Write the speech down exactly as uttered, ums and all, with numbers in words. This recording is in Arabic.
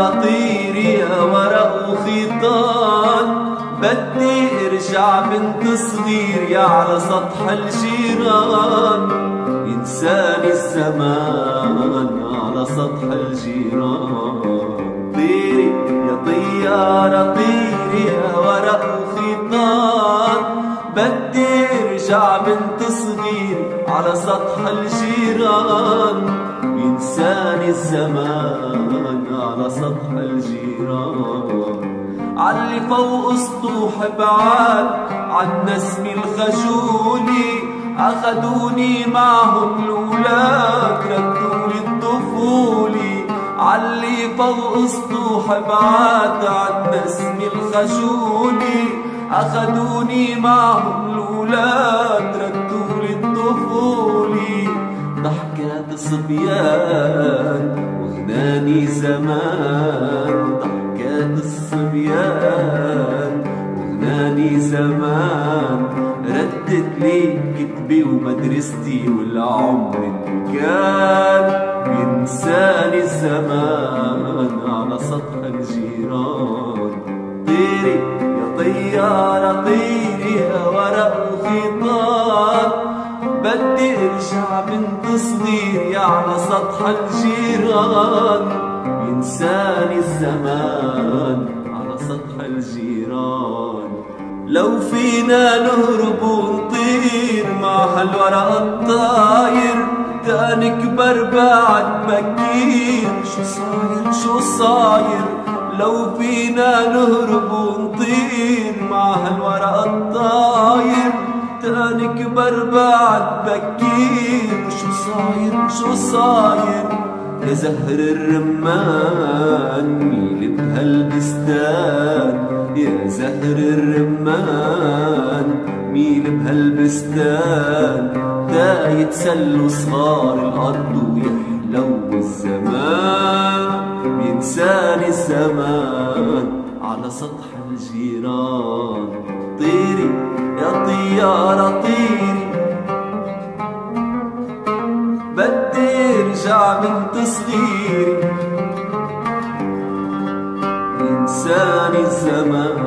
طيارة طيري يا ورق وخيطان، بدي ارجع بنت صغيري على سطح الجيران، ينساني الزمان على سطح الجيران. طيري يا طيارة طيري يا ورق وخيطان، بدي ارجع بنت صغيري على سطح الجيران، ينساني الزمان على سطح الجيران. علي فوق سطوح بعاد عن نسمي الخجولي، أخدوني معهم الأولاد ردولي الطفولي. علي فوق سطوح بعاد عن نسمي الخجولي، أخدوني معهم الأولاد ردولي الطفولي. ضحكات الصبيان وغناني زمان، ضحكات الصبيان وغناني زمان، ردت لي كتبي ومدرستي والعمر كان، بينساني الزمان على سطح الجيران. طيري يا طيارة طيري يا ورق وخيطان، بدي ارجع بنت صغيري على سطح الجيران، ينساني الزمان على سطح الجيران. لو فينا نهرب ونطير مع هالورق الطاير، تا نكبر بعد بكير شو صاير شو صاير. لو فينا نهرب ونطير مع هالورق الطاير، تا نكبر بعد بكير شو صاير شو صاير. يا زهر الرمان ميل بهالبستان، يا زهر الرمان ميل بهالبستان، تا يتسلوا صغار الأرض ويحلو الزمان، بينساني الزمان على سطح الجيران. طيري يا طيارة طيري، بدي ارجع بنت صغيري، ينساني الزمان